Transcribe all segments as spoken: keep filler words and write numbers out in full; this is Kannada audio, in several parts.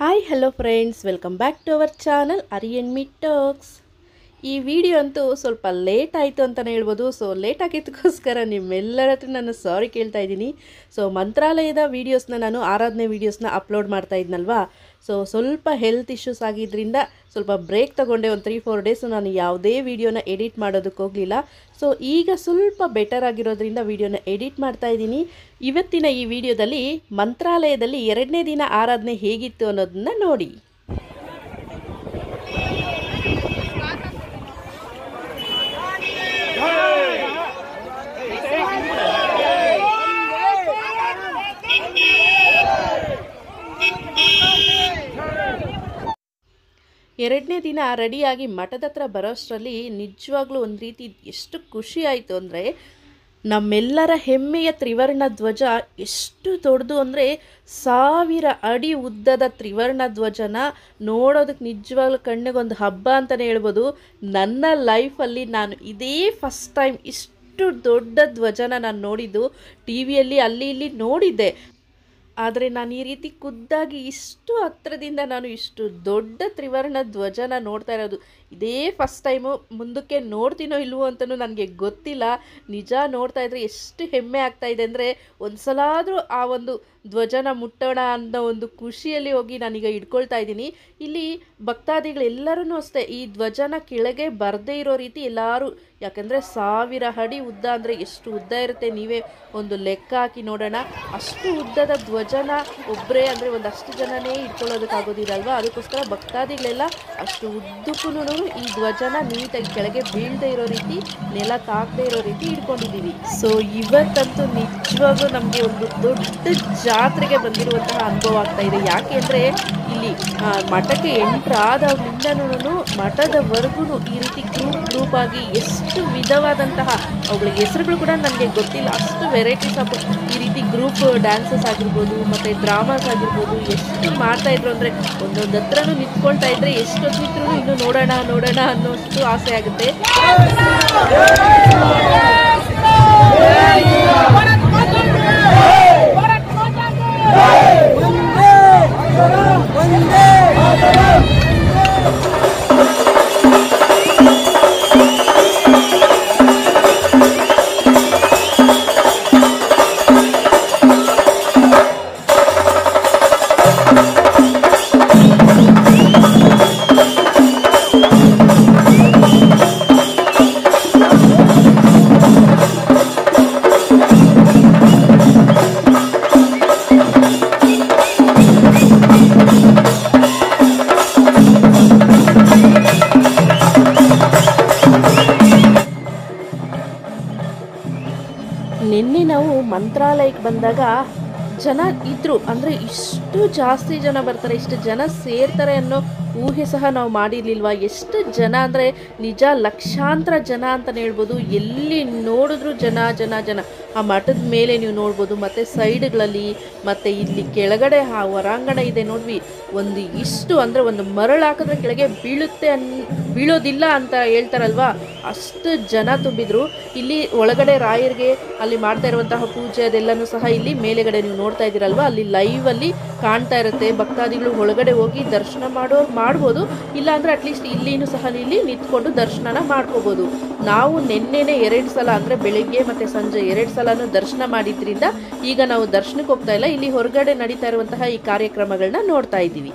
Hi hello friends, welcome back to our channel Ari and me talks. ಈ ವಿಡಿಯೋ ಅಂತೂ ಸ್ವಲ್ಪ ಲೇಟ್ ಆಯಿತು ಅಂತಲೇ ಹೇಳ್ಬೋದು. ಸೊ ಲೇಟ್ ಆಗಿದ್ದಕ್ಕೋಸ್ಕರ ನಿಮ್ಮೆಲ್ಲರ ಹತ್ರ ನಾನು ಸಾರಿ ಕೇಳ್ತಾ ಇದ್ದೀನಿ. ಸೊ ಮಂತ್ರಾಲಯದ ವೀಡಿಯೋಸ್ನ ನಾನು ಆರಾಧನೆ ವೀಡಿಯೋಸ್ನ ಅಪ್ಲೋಡ್ ಮಾಡ್ತಾ ಇದ್ನಲ್ವಾ. ಸೊ ಸ್ವಲ್ಪ ಹೆಲ್ತ್ ಇಶ್ಯೂಸ್ ಆಗಿದ್ದರಿಂದ ಸ್ವಲ್ಪ ಬ್ರೇಕ್ ತೊಗೊಂಡೆ. ಒಂದು ತ್ರೀ ಫೋರ್ ಡೇಸು ನಾನು ಯಾವುದೇ ವೀಡಿಯೋನ ಎಡಿಟ್ ಮಾಡೋದಕ್ಕೆ ಹೋಗಲಿಲ್ಲ. ಸೊ ಈಗ ಸ್ವಲ್ಪ ಬೆಟರ್ ಆಗಿರೋದ್ರಿಂದ ವೀಡಿಯೋನ ಎಡಿಟ್ ಮಾಡ್ತಾ ಇದ್ದೀನಿ. ಇವತ್ತಿನ ಈ ವಿಡಿಯೋದಲ್ಲಿ ಮಂತ್ರಾಲಯದಲ್ಲಿ ಎರಡನೇ ದಿನ ಆರಾಧನೆ ಹೇಗಿತ್ತು ಅನ್ನೋದನ್ನ ನೋಡಿ. ಎರಡನೇ ದಿನ ರೆಡಿಯಾಗಿ ಮಠದ ಹತ್ರ ಬರೋಷ್ಟರಲ್ಲಿ ನಿಜವಾಗ್ಲೂ ಒಂದು ರೀತಿ ಎಷ್ಟು ಖುಷಿ ಆಯಿತು ಅಂದರೆ, ನಮ್ಮೆಲ್ಲರ ಹೆಮ್ಮೆಯ ತ್ರಿವರ್ಣ ಧ್ವಜ ಎಷ್ಟು ದೊಡ್ಡದು ಅಂದರೆ ಸಾವಿರ ಅಡಿ ಉದ್ದದ ತ್ರಿವರ್ಣ ಧ್ವಜನ ನೋಡೋದಕ್ಕೆ ನಿಜವಾಗ್ಲೂ ಕಣ್ಣಿಗೊಂದು ಹಬ್ಬ ಅಂತಲೇ ಹೇಳ್ಬೋದು. ನನ್ನ ಲೈಫಲ್ಲಿ ನಾನು ಇದೇ ಫಸ್ಟ್ ಟೈಮ್ ಇಷ್ಟು ದೊಡ್ಡ ಧ್ವಜನ ನಾನು ನೋಡಿದ್ದು. ಟಿ ವಿಯಲ್ಲಿ ಅಲ್ಲಿ ಇಲ್ಲಿ ನೋಡಿದ್ದೆ, ಆದರೆ ನಾನು ಈ ರೀತಿ ಖುದ್ದಾಗಿ ಇಷ್ಟು ಹತ್ತಿರದಿಂದ ನಾನು ಇಷ್ಟು ದೊಡ್ಡ ತ್ರಿವರ್ಣ ಧ್ವಜನ ನೋಡ್ತಾ ಇರೋದು ಇದೇ ಫಸ್ಟ್ ಟೈಮು. ಮುಂದಕ್ಕೆ ನೋಡ್ತೀನೋ ಇಲ್ವೋ ಅಂತಲೂ ನನಗೆ ಗೊತ್ತಿಲ್ಲ. ನಿಜ ನೋಡ್ತಾ ಇದ್ರೆ ಎಷ್ಟು ಹೆಮ್ಮೆ ಆಗ್ತಾಯಿದೆ ಅಂದರೆ, ಒಂದು ಸಲ ಆದರೂ ಆ ಒಂದು ಧ್ವಜನ ಮುಟ್ಟೋಣ ಅನ್ನೋ ಒಂದು ಖುಷಿಯಲ್ಲಿ ಹೋಗಿ ನಾನೀಗ ಇಟ್ಕೊಳ್ತಾ ಇದ್ದೀನಿ. ಇಲ್ಲಿ ಭಕ್ತಾದಿಗಳೆಲ್ಲರೂ ಅಷ್ಟೇ ಈ ಧ್ವಜನ ಕೆಳಗೆ ಬರದೇ ಇರೋ ರೀತಿ ಎಲ್ಲರೂ, ಯಾಕಂದರೆ ಸಾವಿರ ಅಡಿ ಉದ್ದ ಅಂದರೆ ಎಷ್ಟು ಉದ್ದ ಇರುತ್ತೆ ನೀವೇ ಒಂದು ಲೆಕ್ಕ ಹಾಕಿ ನೋಡೋಣ. ಅಷ್ಟು ಉದ್ದದ ಧ್ವಜನ ಒಬ್ಬರೇ ಅಂದರೆ ಒಂದಷ್ಟು ಜನನೇ ಇಟ್ಕೊಳ್ಳೋದಕ್ಕಾಗೋದಿಲ್ಲಲ್ವ. ಅದಕ್ಕೋಸ್ಕರ ಭಕ್ತಾದಿಗಳೆಲ್ಲ ಅಷ್ಟು ಉದ್ದಕ್ಕೂ ಈ ಧ್ವಜನ ನೀಟಾಗಿ ಕೆಳಗೆ ಬೀಳದೇ ಇರೋ ರೀತಿ, ನೆಲ ತಾಕದೇ ಇರೋ ರೀತಿ ಇಟ್ಕೊಂಡಿದ್ದೀವಿ. ಸೊ ಇವತ್ತಂತೂ ನಿಜವಾಗೂ ನಮಗೆ ಒಂದು ದೊಡ್ಡ ಜಾತ್ರೆಗೆ ಬಂದಿರುವಂತಹ ಅನುಭವ ಆಗ್ತಾ ಇದೆ. ಯಾಕೆ ಅಂದರೆ ಇಲ್ಲಿ ಮಠಕ್ಕೆ ಎಂಟ್ರ್ ಆದಾಗ್ಲಿಂದನೂ ಮಠದವರೆಗೂ ಈ ರೀತಿ ಗ್ರೂಪ್ ಗ್ರೂಪ್ ಆಗಿ ಎಷ್ಟು ವಿಧವಾದಂತಹ, ಅವುಗಳಿಗೆ ಹೆಸರುಗಳು ಕೂಡ ನನಗೆ ಗೊತ್ತಿಲ್ಲ, ಅಷ್ಟು ವೆರೈಟೀಸ್ ಆಫ್ ಈ ರೀತಿ ಗ್ರೂಪ್ ಡ್ಯಾನ್ಸಸ್ ಆಗಿರ್ಬೋದು ಮತ್ತು ಡ್ರಾಮಾಸ್ ಆಗಿರ್ಬೋದು ಎಷ್ಟು ಮಾಡ್ತಾಯಿದ್ರು ಅಂದರೆ, ಒಂದೊಂದು ಹತ್ರನೂ ನಿಂತ್ಕೊಳ್ತಾ ಇದ್ರೆ ಎಷ್ಟೊತ್ತಿದ್ರೂ ಇನ್ನೂ ನೋಡೋಣ ನೋಡೋಣ ಅನ್ನೋಷ್ಟು ಆಸೆ ಆಗುತ್ತೆ. ನಿನ್ನೆ ನಾವು ಮಂತ್ರಾಲಯಕ್ಕೆ ಬಂದಾಗ ಜನ ಇದ್ದರು, ಅಂದರೆ ಇಷ್ಟು ಜಾಸ್ತಿ ಜನ ಬರ್ತಾರೆ, ಇಷ್ಟು ಜನ ಸೇರ್ತಾರೆ ಅನ್ನೋ ಊಹೆ ಸಹ ನಾವು ಮಾಡಿರ್ಲಿಲ್ವ. ಎಷ್ಟು ಜನ ಅಂದರೆ ನಿಜ ಲಕ್ಷಾಂತರ ಜನ ಅಂತಲೇ ಹೇಳ್ಬೋದು. ಎಲ್ಲಿ ನೋಡಿದ್ರು ಜನ ಜನ ಜನ. ಆ ಮಠದ ಮೇಲೆ ನೀವು ನೋಡ್ಬೋದು, ಮತ್ತು ಸೈಡ್ಗಳಲ್ಲಿ ಮತ್ತು ಇಲ್ಲಿ ಕೆಳಗಡೆ ಆ ಹೊರಾಂಗಣ ಇದೆ ನೋಡ್ವಿ, ಒಂದು ಇಷ್ಟು ಅಂದರೆ ಒಂದು ಮರಳು ಹಾಕಿದ್ರೆ ಕೆಳಗೆ ಬೀಳುತ್ತೆ ಅನ್ ಬೀಳೋದಿಲ್ಲ ಅಂತ ಹೇಳ್ತಾರಲ್ವ, ಅಷ್ಟು ಜನ ತುಂಬಿದ್ರು. ಇಲ್ಲಿ ಒಳಗಡೆ ರಾಯರಿಗೆ ಅಲ್ಲಿ ಮಾಡ್ತಾ ಇರುವಂತಹ ಪೂಜೆ ಅದೆಲ್ಲನೂ ಸಹ ಇಲ್ಲಿ ಮೇಲೆಗಡೆ ನೀವು ನೋಡ್ತಾ ಇದ್ದೀರಲ್ವ, ಅಲ್ಲಿ ಲೈವಲ್ಲಿ ಕಾಣ್ತಾ ಇರುತ್ತೆ. ಭಕ್ತಾದಿಗಳು ಒಳಗಡೆ ಹೋಗಿ ದರ್ಶನ ಮಾಡೋ ಮಾಡ್ಬೋದು, ಇಲ್ಲಾಂದರೆ ಅಟ್ಲೀಸ್ಟ್ ಇಲ್ಲಿನೂ ಸಹ ಇಲ್ಲಿ ನಿಂತ್ಕೊಂಡು ದರ್ಶನನ ಮಾಡ್ಕೋಬೋದು. ನಾವು ನಿನ್ನೆನೆ ಎರಡು ಸಲ ಅಂದರೆ ಬೆಳಗ್ಗೆ ಮತ್ತು ಸಂಜೆ ಎರಡು ಸಲನೂ ದರ್ಶನ ಮಾಡಿದ್ರಿಂದ ಈಗ ನಾವು ದರ್ಶನಕ್ಕೆ ಹೋಗ್ತಾ ಇಲ್ಲ, ಇಲ್ಲಿ ಹೊರಗಡೆ ನಡೀತಾ ಇರುವಂತಹ ಈ ಕಾರ್ಯಕ್ರಮಗಳನ್ನ ನೋಡ್ತಾ ಇದ್ದೀವಿ.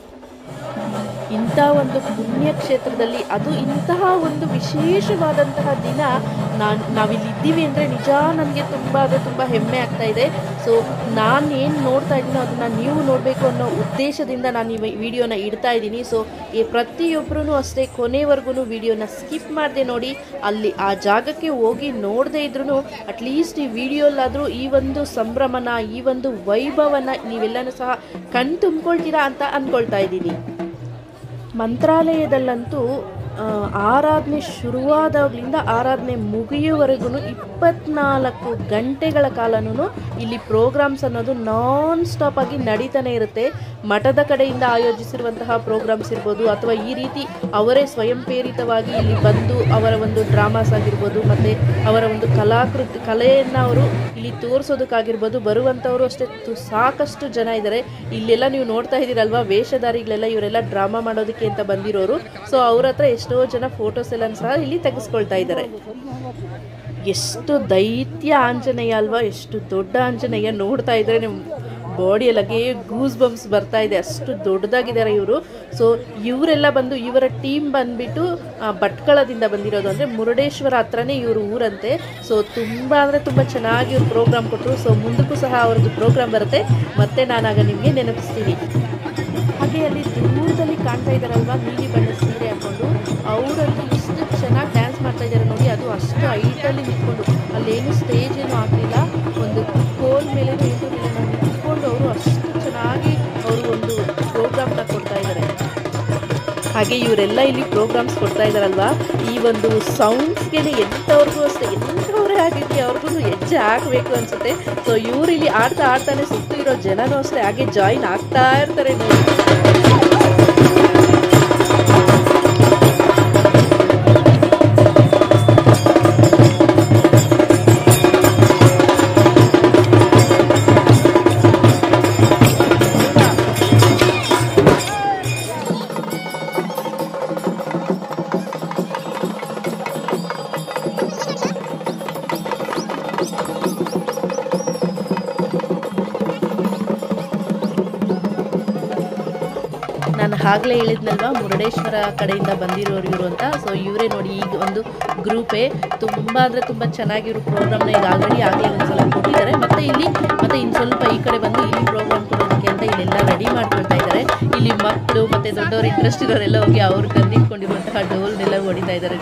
ಇಂಥ ಒಂದು ಪುಣ್ಯಕ್ಷೇತ್ರದಲ್ಲಿ, ಅದು ಇಂತಹ ಒಂದು ವಿಶೇಷವಾದಂತಹ ದಿನ ನಾನು ನಾವಿಲ್ಲಿ ಇದ್ದೀವಿ ಅಂದರೆ ನಿಜ ನನಗೆ ತುಂಬ ಅದು ತುಂಬ ಹೆಮ್ಮೆ ಆಗ್ತಾ ಇದೆ. ಸೊ ನಾನು ಏನು ನೋಡ್ತಾ ಇದ್ದೀನೋ ಅದನ್ನು ನೀವು ನೋಡಬೇಕು ಅನ್ನೋ ಉದ್ದೇಶದಿಂದ ನಾನು ಈ ವಿಡಿಯೋನ ಇಡ್ತಾ ಇದ್ದೀನಿ. ಸೊ ಈ ಪ್ರತಿಯೊಬ್ಬರೂ ಅಷ್ಟೇ ಕೊನೆವರೆಗೂ ವಿಡಿಯೋನ ಸ್ಕಿಪ್ ಮಾಡದೆ ನೋಡಿ. ಅಲ್ಲಿ ಆ ಜಾಗಕ್ಕೆ ಹೋಗಿ ನೋಡದೇ ಇದ್ರೂ ಅಟ್ಲೀಸ್ಟ್ ಈ ವಿಡಿಯೋಲ್ಲಾದರೂ ಈ ಒಂದು ಸಂಭ್ರಮನ, ಈ ಒಂದು ವೈಭವನ ನೀವೆಲ್ಲನೂ ಸಹ ಕಣ್ ತುಂಬ್ಕೊಳ್ತೀರಾ ಅಂತ ಅಂದ್ಕೊಳ್ತಾ ಇದ್ದೀನಿ. ಮಂತ್ರಾಲಯದಲ್ಲಂತೂ ಆರಾಧನೆ ಶುರುವಾದಾಗಲಿಂದ ಆರಾಧನೆ ಮುಗಿಯುವವರೆಗೂ ಇಪ್ಪತ್ನಾಲ್ಕು ಗಂಟೆಗಳ ಕಾಲನೂ ಇಲ್ಲಿ ಪ್ರೋಗ್ರಾಮ್ಸ್ ಅನ್ನೋದು ನಾನ್ ಸ್ಟಾಪ್ ಆಗಿ ನಡೀತಾನೆ ಇರುತ್ತೆ. ಮಠದ ಕಡೆಯಿಂದ ಆಯೋಜಿಸಿರುವಂತಹ ಪ್ರೋಗ್ರಾಮ್ಸ್ ಇರ್ಬೋದು, ಅಥವಾ ಈ ರೀತಿ ಅವರೇ ಸ್ವಯಂ ಪ್ರೇರಿತವಾಗಿ ಇಲ್ಲಿ ಬಂದು ಅವರ ಒಂದು ಡ್ರಾಮಾಸ್ ಆಗಿರ್ಬೋದು, ಮತ್ತು ಅವರ ಒಂದು ಕಲಾಕೃತಿ ಕಲೆಯನ್ನು ಅವರು ಇಲ್ಲಿ ತೋರಿಸೋದಕ್ಕಾಗಿರ್ಬೋದು. ಬರುವಂಥವರು ಅಷ್ಟೇ ಸಾಕಷ್ಟು ಜನ ಇದ್ದಾರೆ. ಇಲ್ಲೆಲ್ಲ ನೀವು ನೋಡ್ತಾ ಇದ್ದೀರಲ್ವಾ, ವೇಷಧಾರಿಗಳೆಲ್ಲ ಇವರೆಲ್ಲ ಡ್ರಾಮಾ ಮಾಡೋದಕ್ಕೆ ಅಂತ ಬಂದಿರೋರು. ಸೊ ಅವ್ರ ಹತ್ರ ಎಷ್ಟೋ ಜನ ಫೋಟೋಸ್ ಎಲ್ಲ ಸಹ ಇಲ್ಲಿ ತೆಗೆಸ್ಕೊಳ್ತಾ ಇದ್ದಾರೆ. ಎಷ್ಟು ದೈತ್ಯ ಆಂಜನೇಯ ಅಲ್ವಾ, ಎಷ್ಟು ದೊಡ್ಡ ಆಂಜನೇಯ. ನೋಡ್ತಾ ಇದ್ದಾರೆ ನಿಮ್ಮ ಬಾಡಿಯಲ್ಲಾಗೆ ಗೂಸ್ ಬಂಪ್ಸ್ ಬರ್ತಾ ಇದೆ, ಅಷ್ಟು ದೊಡ್ಡದಾಗಿದ್ದಾರೆ ಇವರು. ಸೊ ಇವರೆಲ್ಲ ಬಂದು ಇವರ ಟೀಮ್ ಬಂದುಬಿಟ್ಟು ಭಟ್ಕಳದಿಂದ ಬಂದಿರೋದು, ಅಂದರೆ ಮುರುಡೇಶ್ವರ ಹತ್ರನೇ ಇವರು ಊರಂತೆ. ಸೊ ತುಂಬ ಅಂದರೆ ತುಂಬ ಚೆನ್ನಾಗಿ ಇವ್ರು ಪ್ರೋಗ್ರಾಮ್ ಕೊಟ್ಟರು. ಸೊ ಮುಂದಕ್ಕೂ ಸಹ ಅವ್ರದ್ದು ಪ್ರೋಗ್ರಾಮ್ ಬರುತ್ತೆ, ಮತ್ತೆ ನಾನಾಗ ನಿಮಗೆ ನೆನಪಿಸ್ತೀನಿ. ಹಾಗೆ ಅಲ್ಲಿ ದೂರದಲ್ಲಿ ಕಾಣ್ತಾ ಇದ್ದಾರಲ್ವಾ ನೀಲಿ ಬಣ್ಣ ಸೀರೆ ಹಾಕ್ಕೊಂಡು, ಅವರಂತೂ ಇಷ್ಟು ಚೆನ್ನಾಗಿ ಡ್ಯಾನ್ಸ್ ಮಾಡ್ತಾ ಇದ್ದಾರೆ ನೋಡಿ. ಅದು ಅಷ್ಟು ಹೈಟಲ್ಲಿ ನಿಂತ್ಕೊಂಡು, ಅಲ್ಲೇನು ಸ್ಟೇಜ್ ಏನು ಹಾಕಲಿಲ್ಲ, ಒಂದು ಕೋಲ್ ಮೇಲೆ ಏನು ನಿಂತ್ಕೊಂಡು ಅವರು ಅಷ್ಟು ಚೆನ್ನಾಗಿ ಅವರು ಒಂದು ಪ್ರೋಗ್ರಾಮ್ನ ಕೊಡ್ತಾ ಇದ್ದಾರೆ. ಹಾಗೆ ಇವರೆಲ್ಲ ಇಲ್ಲಿ ಪ್ರೋಗ್ರಾಮ್ಸ್ ಕೊಡ್ತಾ ಇದ್ದಾರಲ್ವಾ, ಈ ಒಂದು ಸೌಂಡ್ಸ್ಗೆ ಎಂಥವ್ರಿಗೂ ಅಷ್ಟೇ, ಎಂಥವ್ರೇ ಆಗಿರಲಿ ಅವ್ರಿಗೂ ಹೆಜ್ಜೆ ಹಾಕಬೇಕು ಅನಿಸುತ್ತೆ. ಸೊ ಇವ್ರು ಇಲ್ಲಿ ಆಡ್ತಾ ಆಡ್ತಾನೆ ಸುತ್ತು ಇರೋ ಜನನೂ ಅಷ್ಟೇ ಹಾಗೆ ಜಾಯಿನ್ ಆಗ್ತಾ ಇರ್ತಾರೆ ನೋಡಿ. ನಾನು ಆಗಲೇ ಹೇಳಿದ್ನಲ್ವ ಮುರುಡೇಶ್ವರ ಕಡೆಯಿಂದ ಬಂದಿರೋರು ಇವರು ಅಂತ. ಸೊ ಇವರೇ ನೋಡಿ, ಈಗ ಒಂದು ಗ್ರೂಪೇ ತುಂಬ ಅಂದರೆ ತುಂಬ ಚೆನ್ನಾಗಿ ಇವರು ಪ್ರೋಗ್ರಾಮ್ನ ಈಗ ಆಲ್ರೆಡಿ ಆಗಲೇ ಒಂದು ಸಲ ಕೊಟ್ಟಿದ್ದಾರೆ. ಮತ್ತು ಇಲ್ಲಿ ಮತ್ತು ಇನ್ನು ಸ್ವಲ್ಪ ಈ ಕಡೆ ಬಂದು ಇಲ್ಲಿ ಪ್ರೋಗ್ರಾಮ್ ಕೊಡೋದಕ್ಕೆ ಅಂತ ಇಲ್ಲೆಲ್ಲ ರೆಡಿ ಮಾಡ್ಕೊಳ್ತಾ ಇದ್ದಾರೆ. ಇಲ್ಲಿ ಮಕ್ಕಳು ಮತ್ತು ದೊಡ್ಡವರು ಇಂಟ್ರೆಸ್ಟ್ ಇರೋರೆಲ್ಲ ಹೋಗಿ ಅವ್ರು ತಂದಿಟ್ಕೊಂಡಿರುವಂತಹ ಡೋಲ್ನೆಲ್ಲ ಹೊಡಿತಾ ಇದ್ದಾರೆ.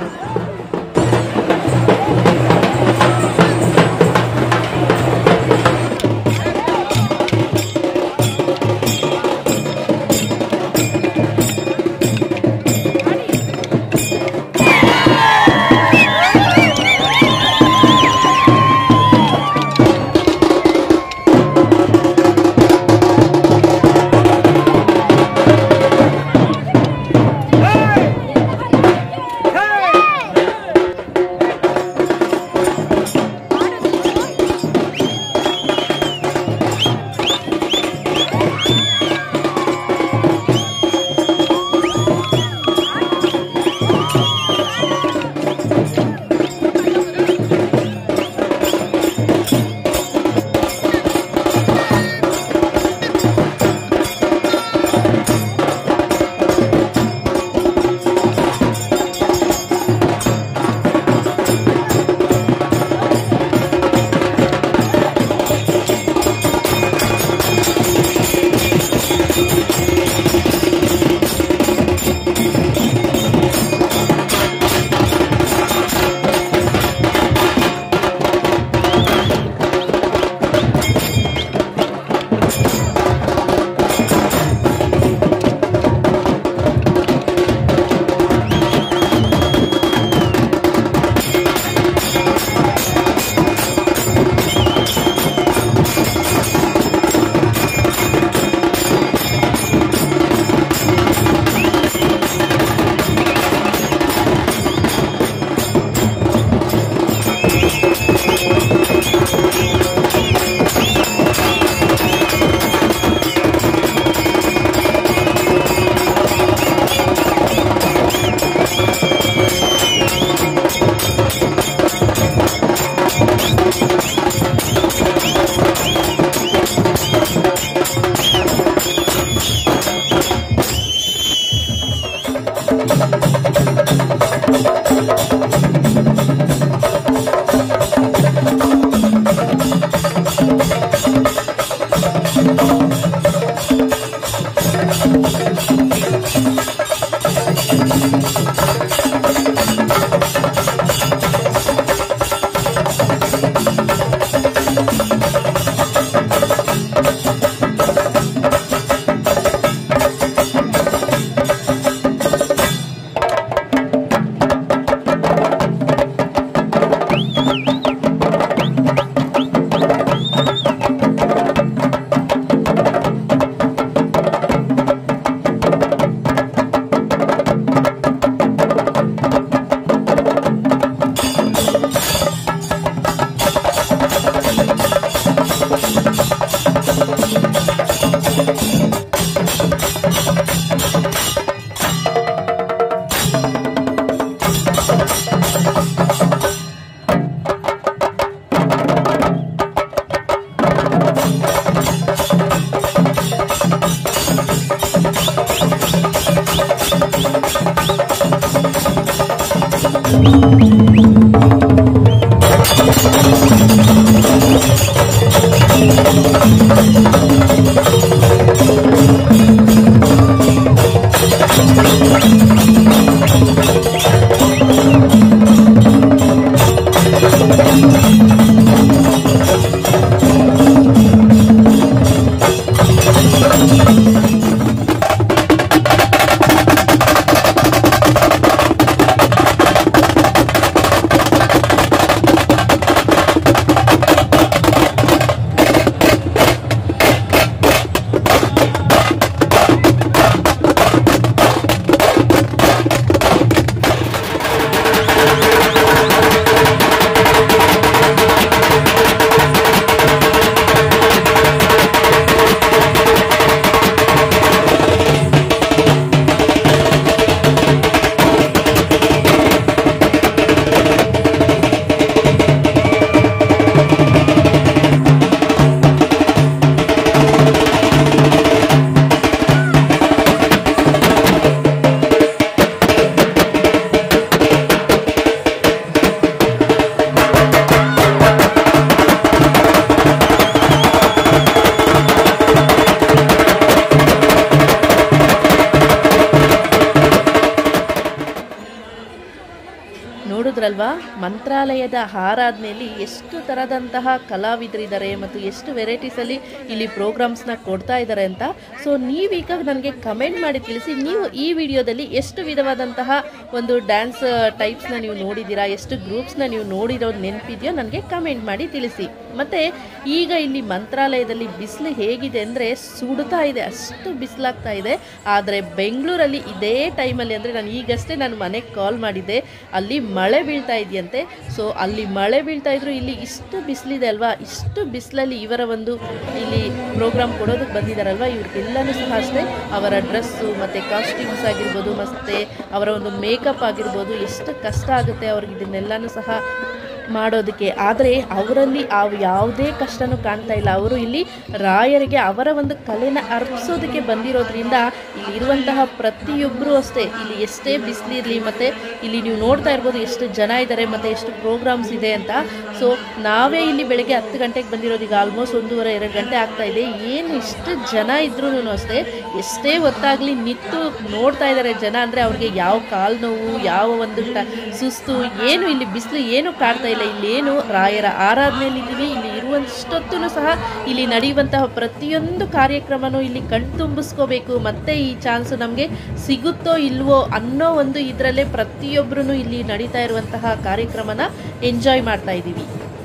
ನೋಡಿದ್ರಲ್ವಾ, ಮಂತ್ರಾಲಯದ ಆರಾಧನೆಯಲ್ಲಿ ಎಷ್ಟು ಥರದಂತಹ ಕಲಾವಿದರಿದ್ದಾರೆ ಮತ್ತು ಎಷ್ಟು ವೆರೈಟೀಸಲ್ಲಿ ಇಲ್ಲಿ ಪ್ರೋಗ್ರಾಮ್ಸ್ನ ಕೊಡ್ತಾ ಇದ್ದಾರೆ ಅಂತ. ಸೊ ನೀವೀಗ ನನಗೆ ಕಮೆಂಟ್ ಮಾಡಿ ತಿಳಿಸಿ, ನೀವು ಈ ವಿಡಿಯೋದಲ್ಲಿ ಎಷ್ಟು ವಿಧವಾದಂತಹ ಒಂದು ಡ್ಯಾನ್ಸ್ ಟೈಪ್ಸ್ನ ನೀವು ನೋಡಿದ್ದೀರಾ, ಎಷ್ಟು ಗ್ರೂಪ್ಸ್ನ ನೀವು ನೋಡಿರೋದು ನೆನಪಿದೆಯೋ ನನಗೆ ಕಮೆಂಟ್ ಮಾಡಿ ತಿಳಿಸಿ. ಮತ್ತು ಈಗ ಇಲ್ಲಿ ಮಂತ್ರಾಲಯದಲ್ಲಿ ಬಿಸಿಲು ಹೇಗಿದೆ ಅಂದರೆ ಸುಡ್ತಾ ಇದೆ, ಅಷ್ಟು ಬಿಸಿಲಾಗ್ತಾ ಇದೆ. ಆದರೆ ಬೆಂಗಳೂರಲ್ಲಿ ಇದೇ ಟೈಮಲ್ಲಿ ಅಂದರೆ ನಾನು ಈಗಷ್ಟೇ ನಾನು ಮನೆಗೆ ಕಾಲ್ ಮಾಡಿದ್ದೆ, ಅಲ್ಲಿ ಮಳೆ ಬೀಳ್ತಾ ಇದೆಯಂತೆ. ಸೊ ಅಲ್ಲಿ ಮಳೆ ಬೀಳ್ತಾ ಇದ್ರು, ಇಲ್ಲಿ ಇಷ್ಟು ಬಿಸಿಲಿದೆ ಅಲ್ವಾ, ಇಷ್ಟು ಬಿಸಿಲಲ್ಲಿ ಇವರ ಒಂದು ಇಲ್ಲಿ ಪ್ರೋಗ್ರಾಮ್ ಕೊಡೋದಕ್ಕೆ ಬಂದಿದ್ದಾರಲ್ವ, ಇವ್ರಿಗೆಲ್ಲನೂ ಸಹ ಅಷ್ಟೇ ಅವರ ಡ್ರೆಸ್ಸು ಮತ್ತು ಕಾಸ್ಟ್ಯೂಮ್ಸ್ ಆಗಿರ್ಬೋದು ಮತ್ತು ಅವರ ಒಂದು ಮೇಕಪ್ ಆಗಿರ್ಬೋದು ಎಷ್ಟು ಕಷ್ಟ ಆಗುತ್ತೆ ಅವ್ರಿಗೆ ಇದನ್ನೆಲ್ಲನೂ ಸಹ ಮಾಡೋದಕ್ಕೆ. ಆದರೆ ಅವರಲ್ಲಿ ಅವು ಯಾವುದೇ ಕಷ್ಟನೂ ಕಾಣ್ತಾ ಇಲ್ಲ. ಅವರು ಇಲ್ಲಿ ರಾಯರಿಗೆ ಅವರ ಒಂದು ಕಲೆನ ಅರ್ಪಿಸೋದಕ್ಕೆ ಬಂದಿರೋದ್ರಿಂದ ಇಲ್ಲಿ ಇರುವಂತಹ ಪ್ರತಿಯೊಬ್ಬರೂ ಅಷ್ಟೇ, ಇಲ್ಲಿ ಎಷ್ಟೇ ಬಿಸಿಲಿರಲಿ ಮತ್ತು ಇಲ್ಲಿ ನೀವು ನೋಡ್ತಾ ಇರ್ಬೋದು ಎಷ್ಟು ಜನ ಇದ್ದಾರೆ ಮತ್ತು ಎಷ್ಟು ಪ್ರೋಗ್ರಾಮ್ಸ್ ಇದೆ ಅಂತ. ಸೊ ನಾವೇ ಇಲ್ಲಿ ಬೆಳಗ್ಗೆ ಹತ್ತು ಗಂಟೆಗೆ ಬಂದಿರೋದು, ಈಗ ಆಲ್ಮೋಸ್ಟ್ ಒಂದೂವರೆ ಎರಡು ಗಂಟೆ ಆಗ್ತಾ ಇದೆ. ಏನು ಇಷ್ಟು ಜನ ಇದ್ರೂ ಅಷ್ಟೇ ಎಷ್ಟೇ ಹೊತ್ತಾಗಲಿ ನಿಂತು ನೋಡ್ತಾ ಇದ್ದಾರೆ ಜನ. ಅಂದರೆ ಅವ್ರಿಗೆ ಯಾವ ಕಾಲು ನೋವು, ಯಾವ ಒಂದು ಟ ಸುಸ್ತು ಏನು ಇಲ್ಲಿ ಬಿಸಿಲು ಏನು ಕಾಡ್ತಾ ಇಲ್ಲ. ಇಲ್ಲೇನು ರಾಯರ ಆರಾಧನೆಯಲ್ಲಿ ಇದ್ದೀವಿ, ಇಲ್ಲಿ ಇರುವಷ್ಟೊತ್ತೂ ಸಹ ಇಲ್ಲಿ ನಡೆಯುವಂತಹ ಪ್ರತಿಯೊಂದು ಕಾರ್ಯಕ್ರಮನೂ ಇಲ್ಲಿ ಕಣ್ತುಂಬಿಸ್ಕೋಬೇಕು, ಮತ್ತು ಈ ಚಾನ್ಸು ನಮಗೆ ಸಿಗುತ್ತೋ ಇಲ್ವೋ ಅನ್ನೋ ಒಂದು ಇದರಲ್ಲೇ ಪ್ರತಿಯೊಬ್ಬರೂ ಇಲ್ಲಿ ನಡೀತಾ ಇರುವಂತಹ ಕಾರ್ಯಕ್ರಮನ ಎಂಜಾಯ್ ಮಾಡ್ತಾ ಇದ್ದೀವಿ.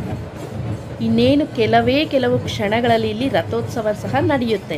ಇನ್ನೇನು ಕೆಲವೇ ಕೆಲವು ಕ್ಷಣಗಳಲ್ಲಿ ಇಲ್ಲಿ ರಥೋತ್ಸವ ಸಹ ನಡೆಯುತ್ತೆ.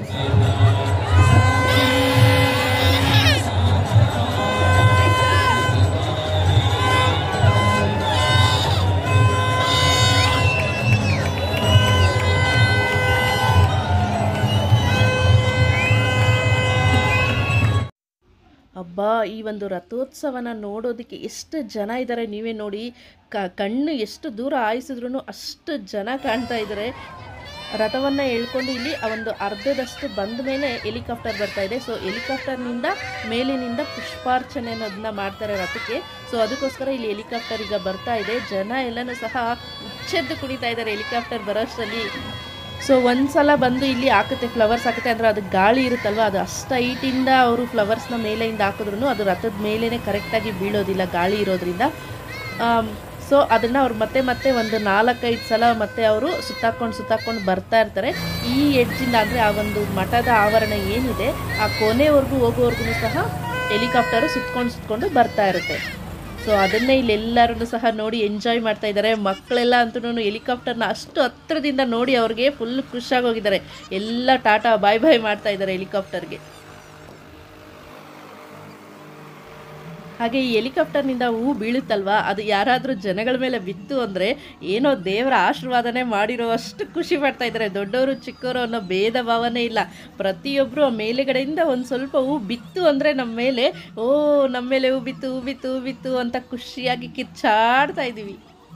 ಹಬ್ಬ, ಈ ಒಂದು ರಥೋತ್ಸವನ ನೋಡೋದಕ್ಕೆ ಎಷ್ಟು ಜನ ಇದ್ದಾರೆ ನೀವೇ ನೋಡಿ. ಕ ಕಣ್ಣು ಎಷ್ಟು ದೂರ ಹಾಯಿಸಿದ್ರೂ ಅಷ್ಟು ಜನ ಕಾಣ್ತಾ ಇದ್ದಾರೆ. ರಥವನ್ನು ಎಳ್ಕೊಂಡು ಇಲ್ಲಿ ಒಂದು ಅರ್ಧದಷ್ಟು ಬಂದ ಮೇಲೆ ಹೆಲಿಕಾಪ್ಟರ್ ಬರ್ತಾ ಇದೆ. ಸೊ ಹೆಲಿಕಾಪ್ಟರ್ನಿಂದ ಮೇಲಿನಿಂದ ಪುಷ್ಪಾರ್ಚನೆ ಅನ್ನೋದನ್ನ ಮಾಡ್ತಾರೆ ರಥಕ್ಕೆ. ಸೊ ಅದಕ್ಕೋಸ್ಕರ ಇಲ್ಲಿ ಹೆಲಿಕಾಪ್ಟರ್ ಈಗ ಬರ್ತಾ ಇದೆ. ಜನ ಎಲ್ಲನೂ ಸಹ ಉಚ್ಚೆದ್ದು ಕುಣಿತಾ ಇದ್ದಾರೆ ಹೆಲಿಕಾಪ್ಟರ್ ಬರೋಷ್ಟರಲ್ಲಿ. ಸೊ ಒಂದು ಸಲ ಬಂದು ಇಲ್ಲಿ ಹಾಕುತ್ತೆ, ಫ್ಲವರ್ಸ್ ಹಾಕುತ್ತೆ, ಅಂದರೆ ಅದು ಗಾಳಿ ಇರುತ್ತಲ್ವ, ಅದು ಅಷ್ಟು ಹೈಟಿಂದ ಅವರು ಫ್ಲವರ್ಸ್ನ ಮೇಲೆಯಿಂದ ಹಾಕಿದ್ರೂ ಅದು ರಥದ ಮೇಲೇ ಕರೆಕ್ಟಾಗಿ ಬೀಳೋದಿಲ್ಲ ಗಾಳಿ ಇರೋದ್ರಿಂದ. ಸೊ ಅದನ್ನು ಅವ್ರು ಮತ್ತೆ ಮತ್ತೆ ಒಂದು ನಾಲ್ಕೈದು ಸಲ ಮತ್ತೆ ಅವರು ಸುತ್ತಾಕೊಂಡು ಸುತ್ತಾಕೊಂಡು ಬರ್ತಾ ಇರ್ತಾರೆ. ಈ ಎಡ್ಜಿಂದ ಅಂದರೆ ಆ ಒಂದು ಮಠದ ಆವರಣ ಏನಿದೆ ಆ ಕೊನೆವರೆಗೂ ಹೋಗೋವರೆಗೂ ಸಹ ಹೆಲಿಕಾಪ್ಟರು ಸುತ್ಕೊಂಡು ಸುತ್ಕೊಂಡು ಬರ್ತಾ ಇರುತ್ತೆ. ಸೊ ಅದನ್ನೇ ಇಲ್ಲಿ ಎಲ್ಲರೂ ಸಹ ನೋಡಿ ಎಂಜಾಯ್ ಮಾಡ್ತಾ ಇದ್ದಾರೆ. ಮಕ್ಕಳೆಲ್ಲ ಅಂತೂ ಹೆಲಿಕಾಪ್ಟರ್ನ ಅಷ್ಟು ಹತ್ತಿರದಿಂದ ನೋಡಿ ಅವ್ರಿಗೆ ಫುಲ್ ಖುಷಿಯಾಗಿ ಹೋಗಿದ್ದಾರೆ. ಎಲ್ಲ ಟಾಟಾ ಬಾಯ್ ಬಾಯ್ ಮಾಡ್ತಾ ಇದ್ದಾರೆ ಹೆಲಿಕಾಪ್ಟರ್ಗೆ. ಹಾಗೆ ಈ ಹೆಲಿಕಾಪ್ಟರ್ನಿಂದ ಹೂ ಬೀಳುತ್ತಲ್ವ, ಅದು ಯಾರಾದರೂ ಜನಗಳ ಮೇಲೆ ಬಿತ್ತು ಅಂದರೆ ಏನೋ ದೇವರ ಆಶೀರ್ವಾದನೆ ಮಾಡಿರೋ ಅಷ್ಟು ಖುಷಿ ಪಡ್ತಾ ಇದ್ದಾರೆ. ದೊಡ್ಡವರು ಚಿಕ್ಕವರು ಅನ್ನೋ ಭೇದ ಭಾವನೆ ಇಲ್ಲ. ಪ್ರತಿಯೊಬ್ಬರು ಆ ಮೇಲೆಗಡೆಯಿಂದ ಒಂದು ಸ್ವಲ್ಪ ಹೂ ಬಿತ್ತು ಅಂದರೆ ನಮ್ಮ ಮೇಲೆ, ಓ ನಮ್ಮ ಮೇಲೆ ಹೂ ಬಿತ್ತು ಹೂ ಬಿತ್ತು ಹೂ ಬಿತ್ತು ಅಂತ ಖುಷಿಯಾಗಿ ಕಿಚ್ಚಾಡ್ತಾ ಇದ್ದೀವಿ.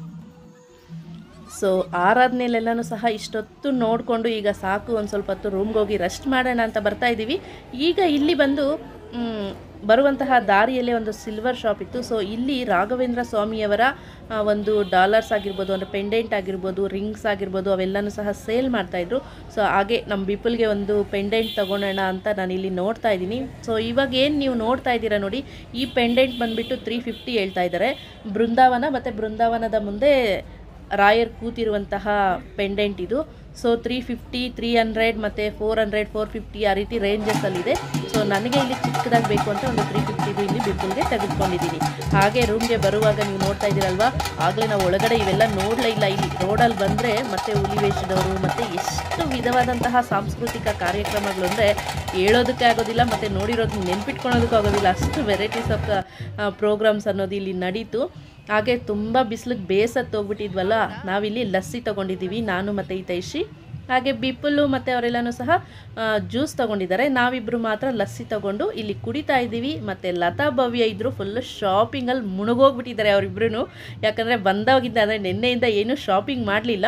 ಸೊ ಆರಾಧನೆಯಲ್ಲೆಲ್ಲನೂ ಸಹ ಇಷ್ಟೊತ್ತು ನೋಡಿಕೊಂಡು ಈಗ ಸಾಕು, ಒಂದು ಸ್ವಲ್ಪ ಹೊತ್ತು ರೂಮ್ಗೆ ಹೋಗಿ ರೆಸ್ಟ್ ಮಾಡೋಣ ಅಂತ ಬರ್ತಾ ಇದ್ದೀವಿ. ಈಗ ಇಲ್ಲಿ ಬಂದು ಬರುವಂತಹ ದಾರಿಯಲ್ಲೇ ಒಂದು ಸಿಲ್ವರ್ ಶಾಪ್ ಇತ್ತು. ಸೊ ಇಲ್ಲಿ ರಾಘವೇಂದ್ರ ಸ್ವಾಮಿಯವರ ಒಂದು ಡಾಲರ್ಸ್ ಆಗಿರ್ಬೋದು, ಅಂದರೆ ಪೆಂಡೆಂಟ್ ಆಗಿರ್ಬೋದು, ರಿಂಗ್ಸ್ ಆಗಿರ್ಬೋದು, ಅವೆಲ್ಲನೂ ಸಹ ಸೇಲ್ ಮಾಡ್ತಾಯಿದ್ರು. ಸೊ ಹಾಗೆ ನಮ್ಮ ಬಿಪಲ್ಗೆ ಒಂದು ಪೆಂಡೆಂಟ್ ತೊಗೊಳೋಣ ಅಂತ ನಾನು ಇಲ್ಲಿ ನೋಡ್ತಾ ಇದ್ದೀನಿ. ಸೊ ಇವಾಗ ಏನು ನೀವು ನೋಡ್ತಾ ಇದ್ದೀರಾ ನೋಡಿ, ಈ ಪೆಂಡೆಂಟ್ ಬಂದುಬಿಟ್ಟು ತ್ರೀ ಫಿಫ್ಟಿ ಹೇಳ್ತಾ ಇದ್ದಾರೆ. ಬೃಂದಾವನ ಮತ್ತು ಬೃಂದಾವನದ ಮುಂದೆ ರಾಯರ್ ಕೂತಿರುವಂತಹ ಪೆಂಡೆಂಟ್ ಇದು. So three fifty three hundred ಮತ್ತು ಫೋರ್ ಹಂಡ್ರೆಡ್ ಫೋರ್ ಫಿಫ್ಟಿ ಆ ರೀತಿ ರೇಂಜಸಲ್ಲಿದೆ. ಸೊ ನನಗೆ ಇಲ್ಲಿ ಚಿಕ್ಕದಾಗಿ ಬೇಕು ಅಂತ ಒಂದು ತ್ರೀ ಫಿಫ್ಟಿದು ಇಲ್ಲಿ ಬಿಪಲ್ಗೆ ತೆಗೆದುಕೊಂಡಿದ್ದೀನಿ. ಹಾಗೆ ರೂಮ್ಗೆ ಬರುವಾಗ ನೀವು ನೋಡ್ತಾ ಇದ್ದೀರಲ್ವಾ, ಆಗಲೇ ನಾವು ಒಳಗಡೆ ಇವೆಲ್ಲ ನೋಡಲೇ ಇಲ್ಲ. ಇಲ್ಲಿ ರೋಡಲ್ಲಿ ಬಂದರೆ ಮತ್ತು ಹುಲಿ ವೇಷದವರು ಮತ್ತು ಎಷ್ಟು ವಿಧವಾದಂತಹ ಸಾಂಸ್ಕೃತಿಕ ಕಾರ್ಯಕ್ರಮಗಳು ಅಂದರೆ ಹೇಳೋದಕ್ಕೆ ಆಗೋದಿಲ್ಲ, ಮತ್ತು ನೋಡಿರೋದು ನೆನ್ಪಿಟ್ಕೊಳೋದಕ್ಕೂ ಆಗೋದಿಲ್ಲ. ಅಷ್ಟು ವೆರೈಟೀಸ್ ಆಫ್ ಪ್ರೋಗ್ರಾಮ್ಸ್ ಅನ್ನೋದು ಇಲ್ಲಿ ನಡೀತು. ಹಾಗೆ ತುಂಬ ಬಿಸಿಲಿಗೆ ಬೇಸತ್ತು ಹೋಗ್ಬಿಟ್ಟಿದ್ವಲ್ಲ, ನಾವಿಲ್ಲಿ ಲಸ್ಸಿ ತೊಗೊಂಡಿದ್ದೀವಿ, ನಾನು ಮತ್ತು ಈ ತೈಷಿ. ಹಾಗೆ ಬಿಪಲ್ಲು ಮತ್ತು ಅವರೆಲ್ಲನೂ ಸಹ ಜ್ಯೂಸ್ ತೊಗೊಂಡಿದ್ದಾರೆ. ನಾವಿಬ್ಬರು ಮಾತ್ರ ಲಸ್ಸಿ ತೊಗೊಂಡು ಇಲ್ಲಿ ಕುಡಿತಾ ಇದ್ದೀವಿ. ಮತ್ತು ಲತಾ ಭವ್ಯ ಇದ್ದರು ಫುಲ್ಲು ಶಾಪಿಂಗಲ್ಲಿ ಮುಳುಗೋಗ್ಬಿಟ್ಟಿದ್ದಾರೆ ಅವರಿಬ್ರು. ಯಾಕಂದರೆ ಬಂದೋಗಿದ್ದ, ಅಂದರೆ ನಿನ್ನೆಯಿಂದ ಏನೂ ಶಾಪಿಂಗ್ ಮಾಡಲಿಲ್ಲ.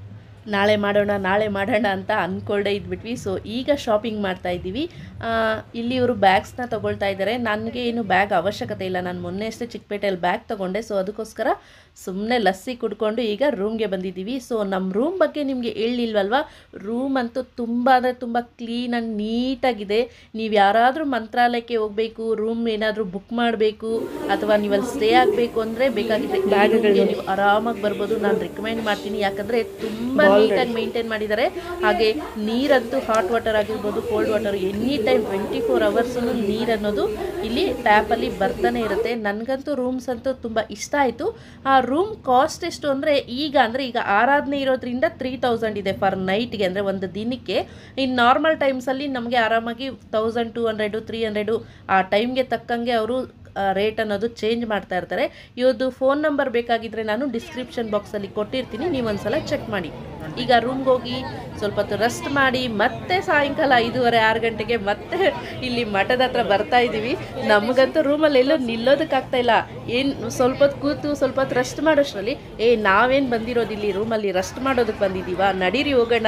ನಾಳೆ ಮಾಡೋಣ ನಾಳೆ ಮಾಡೋಣ ಅಂತ ಅಂದ್ಕೊಳ್ಳೇ ಇದ್ಬಿಟ್ವಿ. ಸೊ ಈಗ ಶಾಪಿಂಗ್ ಮಾಡ್ತಾ ಇದ್ದೀವಿ. ಇಲ್ಲಿ ಇವರು ಬ್ಯಾಗ್ಸ್ನ ತೊಗೊಳ್ತಾ ಇದ್ದಾರೆ. ನನಗೆ ಏನು ಬ್ಯಾಗ್ ಅವಶ್ಯಕತೆ ಇಲ್ಲ, ನಾನು ಮೊನ್ನೆ ಅಷ್ಟೇ ಚಿಕ್ಕಪೇಟೆಯಲ್ಲಿ ಬ್ಯಾಗ್ ತೊಗೊಂಡೆ. ಸೊ ಅದಕ್ಕೋಸ್ಕರ ಸುಮ್ಮನೆ ಲಸ್ಸಿ ಕುಡ್ಕೊಂಡು ಈಗ ರೂಮ್ಗೆ ಬಂದಿದ್ದೀವಿ. ಸೊ ನಮ್ಮ ರೂಮ್ ಬಗ್ಗೆ ನಿಮಗೆ ಹೇಳಿಲ್ವಲ್ವ, ರೂಮ್ ಅಂತೂ ತುಂಬ ಅಂದರೆ ತುಂಬ ಕ್ಲೀನ್ ಆ್ಯಂಡ್ ನೀಟಾಗಿದೆ. ನೀವು ಯಾರಾದರೂ ಮಂತ್ರಾಲಯಕ್ಕೆ ಹೋಗಬೇಕು, ರೂಮ್ ಏನಾದರೂ ಬುಕ್ ಮಾಡಬೇಕು ಅಥವಾ ನೀವು ಅಲ್ಲಿ ಸ್ಟೇ ಆಗಬೇಕು ಅಂದರೆ ಬೇಕಾಗಿದ್ದರೆ ಬ್ಯಾಗ್ಗಳಿಗೆ ನೀವು ಆರಾಮಾಗಿ ಬರ್ಬೋದು. ನಾನು ರಿಕಮೆಂಡ್ ಮಾಡ್ತೀನಿ, ಯಾಕಂದರೆ ತುಂಬ ನೀಟಾಗಿ ಮೇಂಟೈನ್ ಮಾಡಿದ್ದಾರೆ. ಹಾಗೆ ನೀರಂತೂ ಹಾಟ್ ವಾಟರ್ ಆಗಿರ್ಬೋದು, cold water, any time twenty four hours ನೀರು ಅನ್ನೋದು ಇಲ್ಲಿ ಟ್ಯಾಪಲ್ಲಿ ಬರ್ತಾನೆ ಇರುತ್ತೆ. ನನಗಂತೂ ರೂಮ್ಸ್ ಅಂತೂ ತುಂಬ ಇಷ್ಟ ಆಯಿತು. ಆ ರೂಮ್ ಕಾಸ್ಟ್ ಎಷ್ಟು ಅಂದರೆ ಈಗ ಅಂದರೆ ಈಗ ಆರಾಧನೆ ಇರೋದ್ರಿಂದ ತ್ರೀ ತೌಸಂಡ್ ಇದೆ ಫರ್ ನೈಟ್ಗೆ, ಅಂದರೆ ಒಂದು ದಿನಕ್ಕೆ. ಇನ್ನು ನಾರ್ಮಲ್ ಟೈಮ್ಸಲ್ಲಿ ನಮಗೆ ಆರಾಮಾಗಿ thousand two hundred three hundred ಆ ಟೈಮ್ಗೆ ತಕ್ಕಂಗೆ ಅವರು ರೇಟ್ ಅನ್ನೋದು ಚೇಂಜ್ ಮಾಡ್ತಾ ಇರ್ತಾರೆ. ಇವ್ರದ್ದು ಫೋನ್ ನಂಬರ್ ಬೇಕಾಗಿದ್ದರೆ ನಾನು ಡಿಸ್ಕ್ರಿಪ್ಷನ್ ಬಾಕ್ಸಲ್ಲಿ ಕೊಟ್ಟಿರ್ತೀನಿ, ನೀವು ಒಂದ್ಸಲ ಚೆಕ್ ಮಾಡಿ. ಈಗ ರೂಮ್ಗೆ ಹೋಗಿ ಸ್ವಲ್ಪ ಹೊತ್ತು ರೆಸ್ಟ್ ಮಾಡಿ ಮತ್ತೆ ಸಾಯಂಕಾಲ ಐದೂವರೆ ಆರು ಗಂಟೆಗೆ ಮತ್ತೆ ಇಲ್ಲಿ ಮಠದ ಹತ್ರ ಬರ್ತಾ ಇದ್ದೀವಿ. ನಮಗಂತೂ ರೂಮಲ್ಲಿ ಎಲ್ಲೂ ನಿಲ್ಲೋದಕ್ಕಾಗ್ತಾ ಇಲ್ಲ. ಏನು ಸ್ವಲ್ಪ ಹೊತ್ತು ಕೂತು ಸ್ವಲ್ಪ ಹೊತ್ತು ರೆಸ್ಟ್ ಮಾಡೋಷ್ಟರಲ್ಲಿ ಏ ನಾವೇನು ಬಂದಿರೋದಿಲ್ಲಿ ರೂಮಲ್ಲಿ ರೆಸ್ಟ್ ಮಾಡೋದಕ್ಕೆ ಬಂದಿದ್ದೀವ, ನಡೀರಿ ಹೋಗೋಣ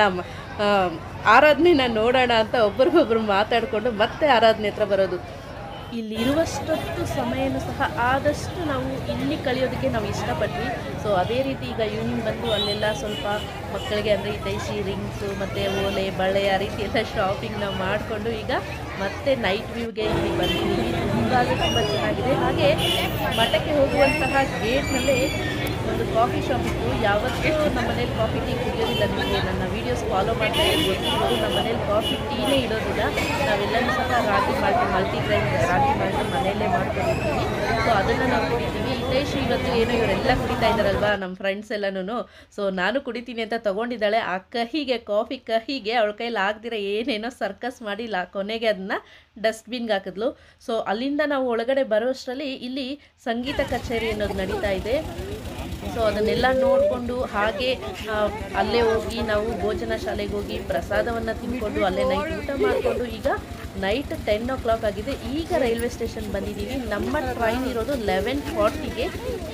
ಆರಾಧನೆನ ನೋಡೋಣ ಅಂತ ಒಬ್ರಿಗೊಬ್ರು ಮಾತಾಡಿಕೊಂಡು ಮತ್ತೆ ಆರಾಧನೆ ಹತ್ರ ಬರೋದು. ಇಲ್ಲಿ ಇರುವಷ್ಟೊತ್ತು ಸಮಯನೂ ಸಹ ಆದಷ್ಟು ನಾವು ಇಲ್ಲಿ ಕಳೆಯೋದಕ್ಕೆ ನಾವು ಇಷ್ಟಪಟ್ವಿ. ಸೊ ಅದೇ ರೀತಿ ಈಗ ಈವ್ನಿಂಗ್ ಬಂದು ಅಲ್ಲೆಲ್ಲ ಸ್ವಲ್ಪ ಮಕ್ಕಳಿಗೆ ಅಂದರೆ ಈ ತೈಸಿ ರಿಂಗ್ಸು ಮತ್ತು ಓಲೆ ಬಳೆ ಆ ರೀತಿ ಎಲ್ಲ ಶಾಪಿಂಗ್ ನಾವು ಮಾಡಿಕೊಂಡು ಈಗ ಮತ್ತೆ ನೈಟ್ ವ್ಯೂಗೆ ಇಲ್ಲಿ ಬಂದಿದ್ದೀವಿ. ತುಂಬ ಅಂದರೆ ತುಂಬ ಚೆನ್ನಾಗಿದೆ. ಹಾಗೆ ಮಠಕ್ಕೆ ಹೋಗುವಂತಹ ಗೇಟ್ನಲ್ಲೇ ಒಂದು ಕಾಫಿ ಶಾಪ್ ಇತ್ತು. ಯಾವತ್ತೂ ನಮ್ಮ ಮನೇಲಿ ಕಾಫಿ ಟೀ ಕುಡಿಯೋದಿಲ್ಲ. ನಿಮಗೆ ನನ್ನ ವೀಡಿಯೋಸ್ ಫಾಲೋ ಮಾಡ್ತಾ ಗೊತ್ತಿರ್ಬೋದು, ನಮ್ಮ ಮನೇಲಿ ಕಾಫಿ ಟೀನೇ ಇಡೋದಿಲ್ಲ. ನಾವೆಲ್ಲರೂ ಸಹ ರಾಗಿ ಮಾಲ್ಟ್ ಮಲ್ಟಿ ಗ್ರೈನ್ ರಾಗಿ ಮಾಲ್ಟ್ ಮನೆಯಲ್ಲೇ ಮಾಡ್ಕೊಂಡಿರ್ತೀವಿ. ಸೊ ಅದನ್ನು ನಾವು ಕುಡಿತೀವಿ. ಹಿತೇಶ್ ಇವತ್ತು ಏನೋ ಇವರೆಲ್ಲ ಕುಡಿತಾ ಇದ್ದಾರಲ್ವ ನಮ್ಮ ಫ್ರೆಂಡ್ಸ್ ಎಲ್ಲನೂ. ಸೊ ನಾನು ಕುಡಿತೀನಿ ಅಂತ ತೊಗೊಂಡಿದ್ದಾಳೆ. ಆ ಕಹಿಗೆ ಕಾಫಿ ಕಹಿಗೆ ಅವಳ ಕೈಯಲ್ಲಿ ಆಗದಿರ ಏನೇನೋ ಸರ್ಕಸ್ ಮಾಡಿ ಲಾ ಕೊನೆಗೆ ಅದನ್ನು ಡಸ್ಟ್ಬಿನ್ಗೆ ಹಾಕಿದ್ಲು. ಸೊ ಅಲ್ಲಿಂದ ನಾವು ಒಳಗಡೆ ಬರೋಷ್ಟರಲ್ಲಿ ಇಲ್ಲಿ ಸಂಗೀತ ಕಚೇರಿ ಅನ್ನೋದು ನಡೀತಾ ಇದೆ. ಸೊ ಅದನ್ನೆಲ್ಲ ನೋಡಿಕೊಂಡು ಹಾಗೆ ಅಲ್ಲೇ ಹೋಗಿ ನಾವು ಭೋಜನ ಶಾಲೆಗೆ ಹೋಗಿ ಪ್ರಸಾದವನ್ನು ತಿಂದ್ಕೊಂಡು ಅಲ್ಲೇ ನೈಟ್ ಊಟ ಮಾಡಿಕೊಂಡು ಈಗ ನೈಟ್ ಟೆನ್ ಓ ಕ್ಲಾಕ್ ಆಗಿದೆ. ಈಗ ರೈಲ್ವೆ ಸ್ಟೇಷನ್ ಬಂದಿದ್ದೀವಿ. ನಮ್ಮ ಟ್ರೈನ್ ಇರೋದು ಲೆವೆನ್ ಫಾರ್ಟಿಗೆ.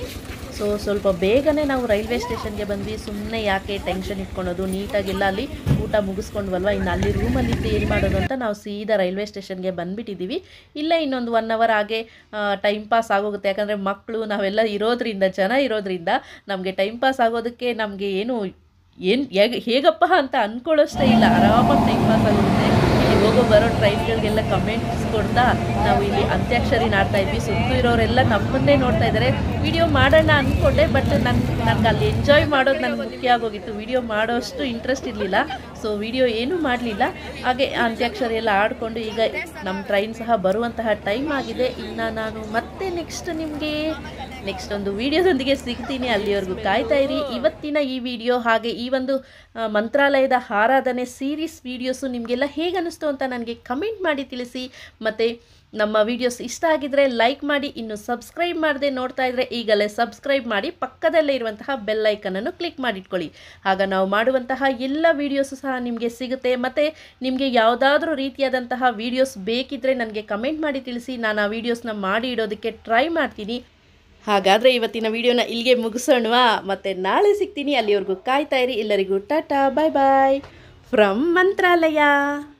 ಸೊ ಸ್ವಲ್ಪ ಬೇಗನೆ ನಾವು ರೈಲ್ವೆ ಸ್ಟೇಷನ್ಗೆ ಬಂದ್ವಿ. ಸುಮ್ಮನೆ ಯಾಕೆ ಟೆನ್ಷನ್ ಇಟ್ಕೊಳೋದು, ನೀಟಾಗೆಲ್ಲ ಅಲ್ಲಿ ಊಟ ಮುಗಿಸ್ಕೊಂಡ್ವಲ್ವ, ಇನ್ನು ಅಲ್ಲಿ ರೂಮಲ್ಲಿದ್ದು ಏನು ಮಾಡೋದು ಅಂತ ನಾವು ಸೀದಾ ರೈಲ್ವೆ ಸ್ಟೇಷನ್ಗೆ ಬಂದುಬಿಟ್ಟಿದ್ದೀವಿ. ಇಲ್ಲೇ ಇನ್ನೊಂದು ಒನ್ ಅವರ್ ಹಾಗೆ ಟೈಮ್ ಪಾಸ್ ಆಗೋಗುತ್ತೆ. ಯಾಕಂದರೆ ಮಕ್ಕಳು ನಾವೆಲ್ಲ ಇರೋದ್ರಿಂದ ಜನ ಇರೋದ್ರಿಂದ ನಮಗೆ ಟೈಮ್ ಪಾಸ್ ಆಗೋದಕ್ಕೆ ನಮಗೆ ಏನು ಏನು ಹೇಗೆ ಹೇಗಪ್ಪ ಅಂತ ಅಂದ್ಕೊಳ್ಳೋಷ್ಟೇ ಇಲ್ಲ. ಆರಾಮಾಗಿ ಟೈಮ್ ಪಾಸ್ ಆಗೋಗುತ್ತೆ. ಇಲ್ಲಿ ಹೋಗೋ ಬರೋ ಟ್ರೈನ್ಗಳಿಗೆಲ್ಲ ಕಮೆಂಟ್ಸ್ ಕೊಡ್ತಾ ನಾವು ಇಲ್ಲಿ ಅಂತ್ಯಾಕ್ಷರಿ ಆಡ್ತಾ ಇದ್ವಿ. ಸುತ್ತು ಇರೋರೆಲ್ಲ ನಮ್ಮನ್ನೇ ನೋಡ್ತಾ ಇದ್ದಾರೆ. ವಿಡಿಯೋ ಮಾಡೋಣ ಅಂದ್ಕೊಂಡೆ, ಬಟ್ ನನ್ನ ನನಗೆ ಅಲ್ಲಿ ಎಂಜಾಯ್ ಮಾಡೋದು ನನಗೆ ಮುಖ್ಯ ಆಗೋಗಿತ್ತು. ವಿಡಿಯೋ ಮಾಡೋಷ್ಟು ಇಂಟ್ರೆಸ್ಟ್ ಇರಲಿಲ್ಲ. ಸೊ ವಿಡಿಯೋ ಏನೂ ಮಾಡಲಿಲ್ಲ. ಹಾಗೆ ಅಂತ್ಯಾಕ್ಷರಿ ಎಲ್ಲ ಆಡಿಕೊಂಡು ಈಗ ನಮ್ಮ ಟ್ರೈನ್ ಸಹ ಬರುವಂತಹ ಟೈಮ್ ಆಗಿದೆ. ಇನ್ನು ನಾನು ಮತ್ತೆ ನೆಕ್ಸ್ಟ್ ನಿಮಗೆ ನೆಕ್ಸ್ಟ್ ಒಂದು ವಿಡಿಯೋದೊಂದಿಗೆ ಸಿಗ್ತೀನಿ. ಅಲ್ಲಿವರೆಗೂ ಕಾಯ್ತಾ ಇರಿ. ಇವತ್ತಿನ ಈ ವಿಡಿಯೋ ಹಾಗೆ ಈ ಒಂದು ಮಂತ್ರಾಲಯದ ಆರಾಧನೆ ಸೀರೀಸ್ ವಿಡಿಯೋಸು ನಿಮಗೆಲ್ಲ ಹೇಗೆ ಅನ್ನಿಸ್ತು ಅಂತ ನನಗೆ ಕಮೆಂಟ್ ಮಾಡಿ ತಿಳಿಸಿ. ಮತ್ತು ನಮ್ಮ ವಿಡಿಯೋಸ್ ಇಷ್ಟ ಆಗಿದ್ರೆ ಲೈಕ್ ಮಾಡಿ. ಇನ್ನು ಸಬ್ಸ್ಕ್ರೈಬ್ ಮಾಡದೆ ನೋಡ್ತಾ ಇದ್ದರೆ ಈಗಲೇ ಸಬ್ಸ್ಕ್ರೈಬ್ ಮಾಡಿ, ಪಕ್ಕದಲ್ಲೇ ಇರುವಂತಹ ಬೆಲ್ ಐಕನನ್ನು ಕ್ಲಿಕ್ ಮಾಡಿಟ್ಕೊಳ್ಳಿ. ಆಗ ನಾವು ಮಾಡುವಂತಹ ಎಲ್ಲ ವಿಡಿಯೋಸು ಸಹ ನಿಮಗೆ ಸಿಗುತ್ತೆ. ಮತ್ತು ನಿಮಗೆ ಯಾವುದಾದ್ರೂ ರೀತಿಯಾದಂತಹ ವಿಡಿಯೋಸ್ ಬೇಕಿದ್ದರೆ ನನಗೆ ಕಮೆಂಟ್ ಮಾಡಿ ತಿಳಿಸಿ. ನಾನು ಆ ವಿಡಿಯೋಸ್ನ ಮಾಡಿ ಇಡೋದಕ್ಕೆ ಟ್ರೈ ಮಾಡ್ತೀನಿ. ಹಾಗಾದರೆ ಇವತ್ತಿನ ವಿಡಿಯೋನ ಇಲ್ಲಿಗೆ ಮುಗಿಸೋಣವಾ? ಮತ್ತು ನಾಳೆ ಸಿಗ್ತೀನಿ. ಅಲ್ಲಿವರೆಗೂ ಕಾಯ್ತಾ ಇರಿ. ಎಲ್ಲರಿಗೂ ಟಾಟಾ ಬಾಯ್ ಬಾಯ್ ಫ್ರಮ್ ಮಂತ್ರಾಲಯ.